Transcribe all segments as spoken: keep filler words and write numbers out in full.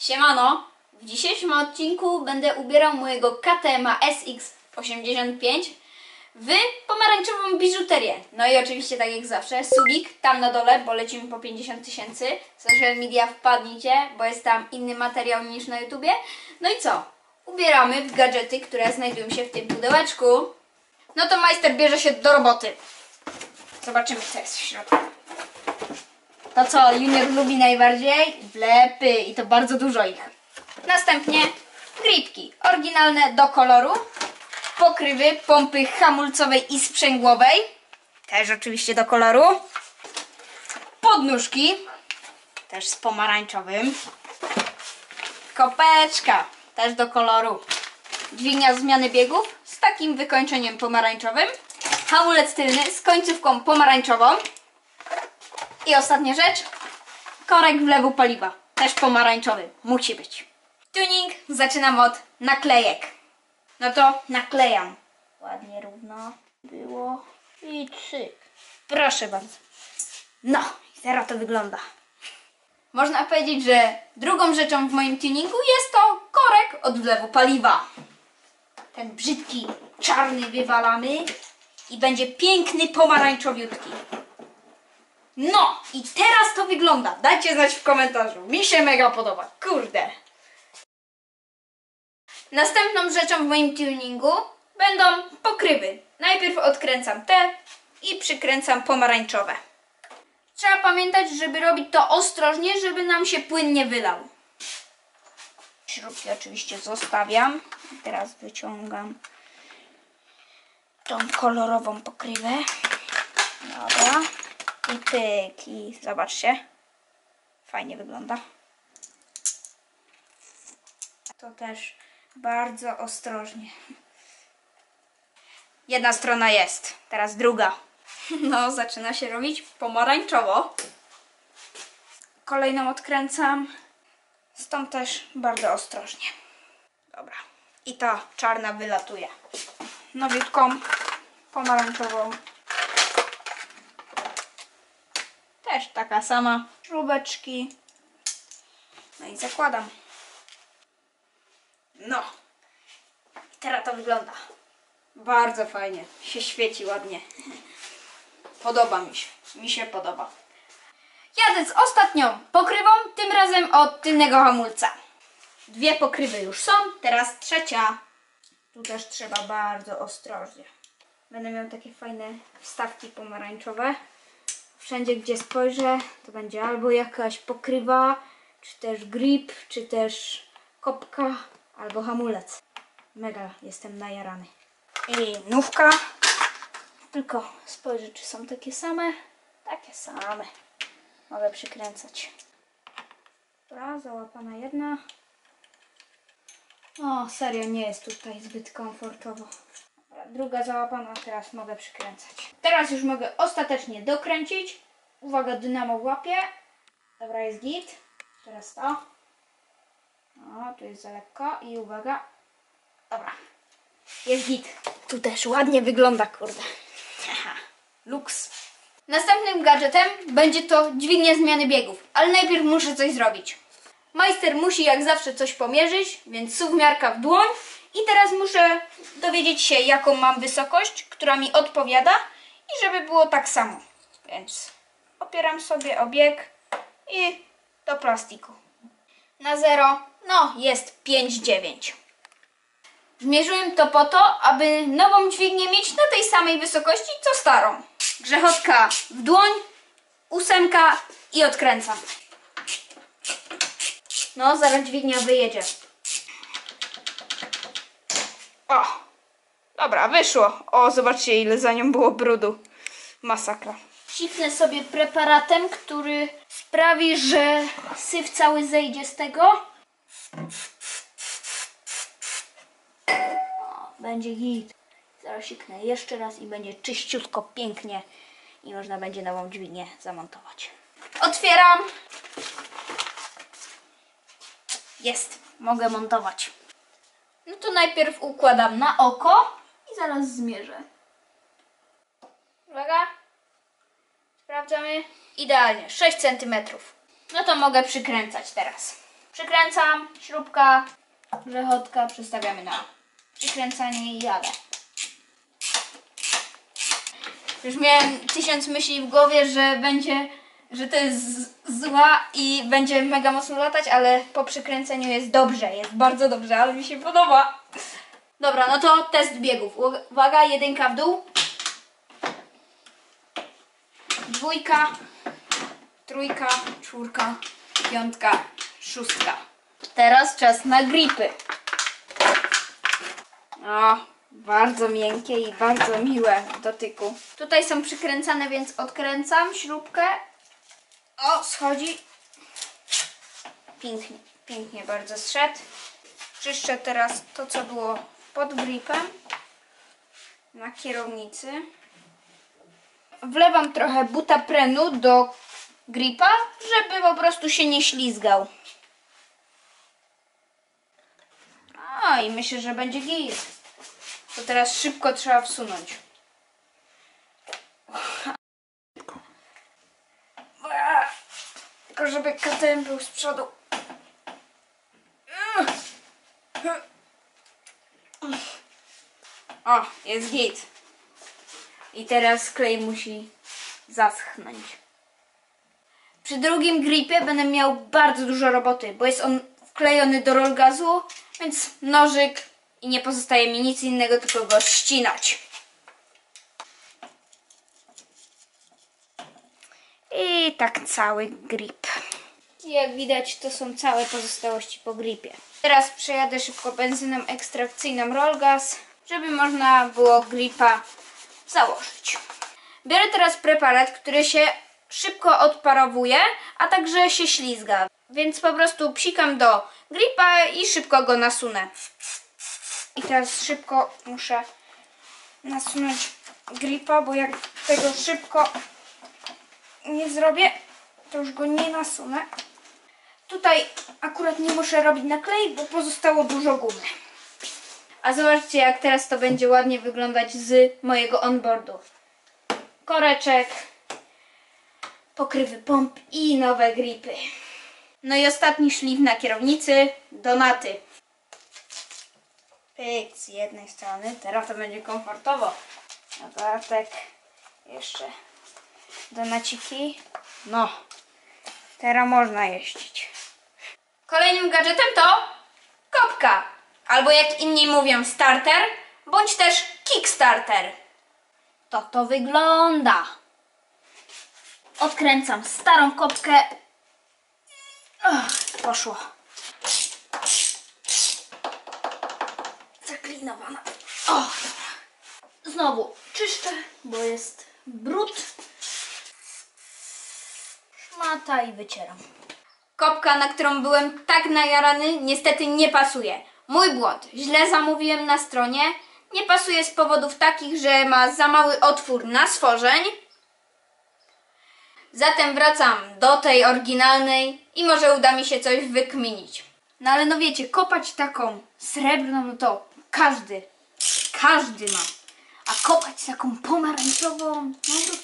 Siemano! W dzisiejszym odcinku będę ubierał mojego K T M S X osiemdziesiąt pięć w pomarańczową biżuterię. No i oczywiście tak jak zawsze, subik tam na dole, bo lecimy po pięćdziesiąt tysięcy. Social media wpadnijcie, bo jest tam inny materiał niż na YouTubie. No i co? Ubieramy w gadżety, które znajdują się w tym pudełeczku. No to majster bierze się do roboty. Zobaczymy, co jest w środku. To co Junior lubi najbardziej? Wlepy i to bardzo dużo ich. Następnie gripki oryginalne do koloru, pokrywy pompy hamulcowej i sprzęgłowej, też oczywiście do koloru, podnóżki, też z pomarańczowym, kopeczka, też do koloru, dźwignia zmiany biegów z takim wykończeniem pomarańczowym, hamulec tylny z końcówką pomarańczową i ostatnia rzecz, korek wlewu paliwa, też pomarańczowy, musi być. Tuning zaczynam od naklejek. No to naklejam. Ładnie równo było i cyk. Proszę bardzo. No i teraz to wygląda. Można powiedzieć, że drugą rzeczą w moim tuningu jest to korek od wlewu paliwa. Ten brzydki, czarny wywalamy i będzie piękny pomarańczowiutki. No i teraz to wygląda. Dajcie znać w komentarzu. Mi się mega podoba. Kurde. Następną rzeczą w moim tuningu będą pokrywy. Najpierw odkręcam te i przykręcam pomarańczowe. Trzeba pamiętać, żeby robić to ostrożnie, żeby nam się płyn nie wylał. Śrubki oczywiście zostawiam. Teraz wyciągam tą kolorową pokrywę. Dobra. I pyk. I zobaczcie. Fajnie wygląda. To też bardzo ostrożnie. Jedna strona jest, teraz druga. No, zaczyna się robić pomarańczowo. Kolejną odkręcam. Stąd też bardzo ostrożnie. Dobra. I ta czarna wylatuje. Nowiutką, pomarańczową. Też taka sama. Śrubeczki. No i zakładam. No. I teraz to wygląda. Bardzo fajnie. Się świeci ładnie. Podoba mi się. Mi się podoba. Jadę z ostatnią pokrywą, tym razem od tylnego hamulca. Dwie pokrywy już są, teraz trzecia. Tu też trzeba bardzo ostrożnie. Będę miał takie fajne wstawki pomarańczowe. Wszędzie gdzie spojrzę, to będzie albo jakaś pokrywa, czy też grip, czy też kopka, albo hamulec. Mega jestem najarany. I nówka. Tylko spojrzę, czy są takie same. Takie same. Mogę przykręcać. Dobra, załapana jedna. O, serio, nie jest tutaj zbyt komfortowo. Dobra, druga załapana, teraz mogę przykręcać. Teraz już mogę ostatecznie dokręcić. Uwaga, dynamo łapie. Dobra, jest git. Teraz to. O, tu jest za lekko i uwaga. Dobra. Jest git. Tu też ładnie wygląda, kurde. Aha. Luks. Następnym gadżetem będzie to dźwignia zmiany biegów. Ale najpierw muszę coś zrobić. Majster musi jak zawsze coś pomierzyć, więc suwmiarka w dłoń. I teraz muszę dowiedzieć się, jaką mam wysokość, która mi odpowiada. I żeby było tak samo. Więc opieram sobie o bieg i do plastiku. Na zero, no jest pięć dziewięć. Zmierzyłem to po to, aby nową dźwignię mieć na tej samej wysokości co starą. Grzechotka w dłoń, ósemka i odkręcam. No, zaraz dźwignia wyjedzie. O, dobra, wyszło. O, zobaczcie, ile za nią było brudu. Masakra. Psiknę sobie preparatem, który sprawi, że syf cały zejdzie z tego. O, będzie git. Zaraz siknę jeszcze raz i będzie czyściutko, pięknie. I można będzie nową dźwignię zamontować. Otwieram. Jest. Mogę montować. No to najpierw układam na oko i zaraz zmierzę. Uwaga. Sprawdzamy. Idealnie. sześć centymetrów. No to mogę przykręcać teraz. Przykręcam, śrubka, grzechotka, przestawiamy na przykręcanie i jadę. Już miałem tysiąc myśli w głowie, że będzie, że to jest zła i będzie mega mocno latać, ale po przykręceniu jest dobrze, jest bardzo dobrze, ale mi się podoba. Dobra, no to test biegów. Uwaga, jedynka w dół. Dwójka, trójka, czwórka, piątka, szóstka. Teraz czas na gripy. O, bardzo miękkie i bardzo miłe w dotyku. Tutaj są przykręcane, więc odkręcam śrubkę. O, schodzi. Pięknie, pięknie bardzo zszedł. Czyszczę teraz to, co było pod gripem na kierownicy. Wlewam trochę butaprenu do gripa, żeby po prostu się nie ślizgał. A i myślę, że będzie git. To teraz szybko trzeba wsunąć. Tylko żeby K T M był z przodu. O, jest git. I teraz klej musi zaschnąć. Przy drugim gripie będę miał bardzo dużo roboty, bo jest on wklejony do rollgazu, więc nożyk i nie pozostaje mi nic innego, tylko go ścinać. I tak cały grip. I jak widać, to są całe pozostałości po gripie. Teraz przejadę szybko benzyną ekstrakcyjną rollgaz, żeby można było gripa założyć. Biorę teraz preparat, który się szybko odparowuje, a także się ślizga. Więc po prostu psikam do gripa i szybko go nasunę. I teraz szybko muszę nasunąć gripa, bo jak tego szybko nie zrobię, to już go nie nasunę. Tutaj akurat nie muszę robić naklejek, bo pozostało dużo gumy. A zobaczcie, jak teraz to będzie ładnie wyglądać z mojego onboardu. Koreczek, pokrywy pomp i nowe gripy. No i ostatni szlif na kierownicy, donaty. Pyk z jednej strony, teraz to będzie komfortowo. Dodatek, jeszcze donaciki. No, teraz można jeździć. Kolejnym gadżetem to kopka, albo jak inni mówią starter, bądź też kickstarter. To to wygląda. Odkręcam starą kopkę. Ach, poszło. Zaklinowana. O, dobra. Znowu czyszczę, bo jest brud. Szmata i wycieram. Kopka, na którą byłem tak najarany, niestety nie pasuje. Mój błąd. Źle zamówiłem na stronie. Nie pasuje z powodów takich, że ma za mały otwór na stworzeń. Zatem wracam do tej oryginalnej i może uda mi się coś wykminić. No ale no wiecie, kopać taką srebrną, no to każdy, każdy ma. A kopać taką pomarańczową, no to...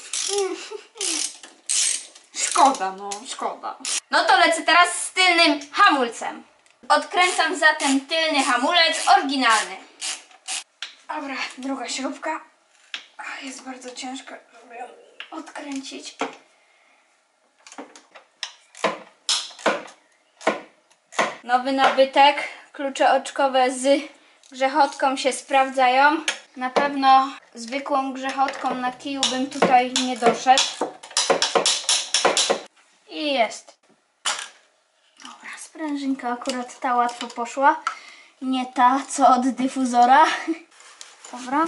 Szkoda, no, szkoda. No to lecę teraz z tylnym hamulcem. Odkręcam zatem tylny hamulec oryginalny. Dobra, druga śrubka. Jest bardzo ciężko, żeby ją odkręcić. Nowy nabytek. Klucze oczkowe z grzechotką się sprawdzają. Na pewno zwykłą grzechotką na kiju bym tutaj nie doszedł. I jest. Dobra, sprężynka akurat ta łatwo poszła. Nie ta, co od dyfuzora. Dobra.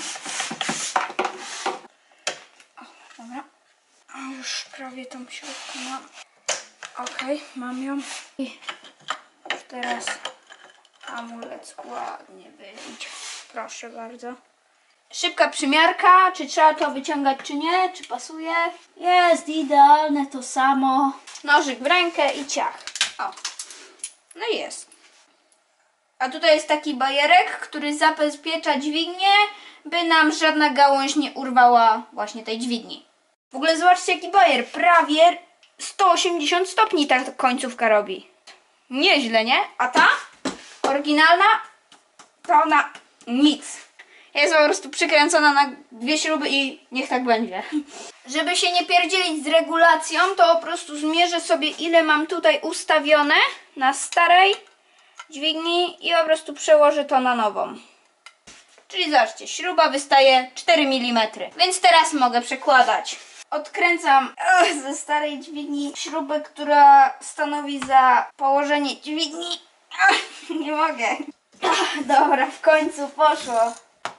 O, dobra. O, już prawie tą śrubkę mam. Ok, mam ją. I teraz hamulec ładnie wyjdzie. Proszę bardzo. Szybka przymiarka, czy trzeba to wyciągać, czy nie, czy pasuje. Jest idealne to samo. Nożyk w rękę i ciach. O, no i jest. A tutaj jest taki bajerek, który zabezpiecza dźwignię, by nam żadna gałąź nie urwała właśnie tej dźwigni. W ogóle zobaczcie, jaki bajer, prawie sto osiemdziesiąt stopni ta końcówka robi. Nieźle, nie? A ta oryginalna to ona nic. Jest po prostu przykręcona na dwie śruby i niech tak będzie. Żeby się nie pierdzielić z regulacją, to po prostu zmierzę sobie, ile mam tutaj ustawione na starej dźwigni i po prostu przełożę to na nową. Czyli zobaczcie, śruba wystaje cztery milimetry, więc teraz mogę przekładać. Odkręcam ugh, ze starej dźwigni śrubę, która stanowi za położenie dźwigni. Ugh, nie mogę. Ugh, dobra, w końcu poszło.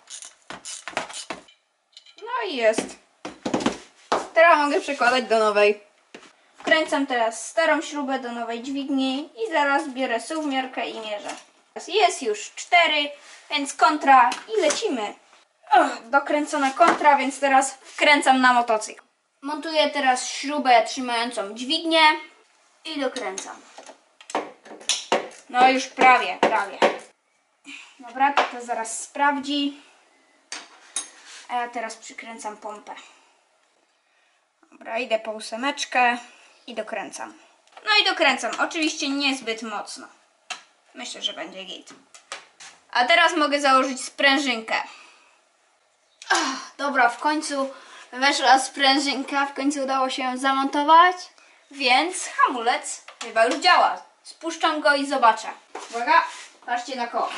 No i jest. Teraz mogę przekładać do nowej. Wkręcam teraz starą śrubę do nowej dźwigni i zaraz biorę suwmiarkę i mierzę. Jest już cztery, więc kontra i lecimy. Ugh, dokręcona kontra, więc teraz wkręcam na motocykl. Montuję teraz śrubę trzymającą dźwignię i dokręcam. No już prawie, prawie. Dobra, to, to zaraz sprawdzi. A ja teraz przykręcam pompę. Dobra, idę po ósemeczkę i dokręcam. No i dokręcam. Oczywiście niezbyt mocno. Myślę, że będzie git. A teraz mogę założyć sprężynkę. Ach, dobra, w końcu weszła sprężynka. W końcu udało się ją zamontować. Więc hamulec chyba już działa. Spuszczam go i zobaczę. Uwaga, patrzcie na koło.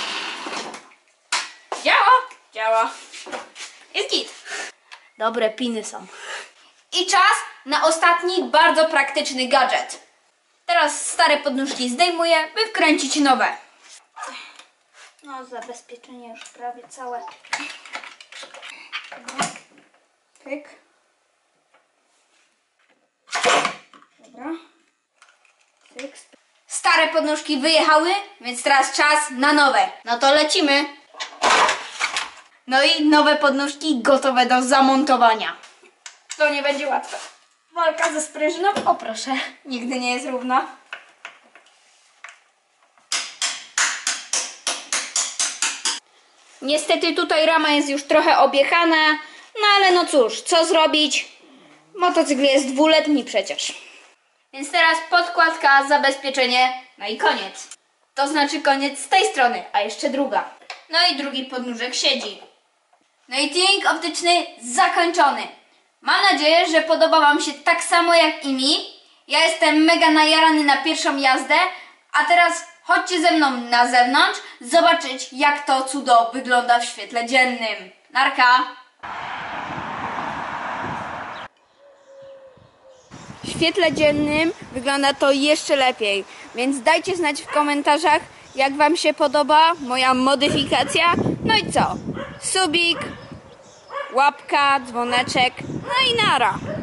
Działa? Działa. Jest git. Dobre piny są. I czas na ostatni, bardzo praktyczny gadżet. Teraz stare podnóżki zdejmuję, by wkręcić nowe. No, zabezpieczenie już prawie całe. Dobra. Pyk. Dobra. Pyk. Stare podnóżki wyjechały, więc teraz czas na nowe. No to lecimy. No i nowe podnóżki gotowe do zamontowania. To nie będzie łatwe. Walka ze sprężyną, o proszę, nigdy nie jest równa. Niestety tutaj rama jest już trochę objechana, no ale no cóż, co zrobić? Motocykl jest dwuletni przecież. Więc teraz podkładka, zabezpieczenie, no i koniec. To znaczy koniec z tej strony, a jeszcze druga. No i drugi podnóżek siedzi. No i trening optyczny zakończony. Mam nadzieję, że podoba Wam się tak samo jak i mi. Ja jestem mega najarany na pierwszą jazdę, a teraz chodźcie ze mną na zewnątrz zobaczyć, jak to cudo wygląda w świetle dziennym. Narka! W świetle dziennym wygląda to jeszcze lepiej, więc dajcie znać w komentarzach, jak Wam się podoba moja modyfikacja. No i co? Subik, łapka, dzwoneczek, no i nara.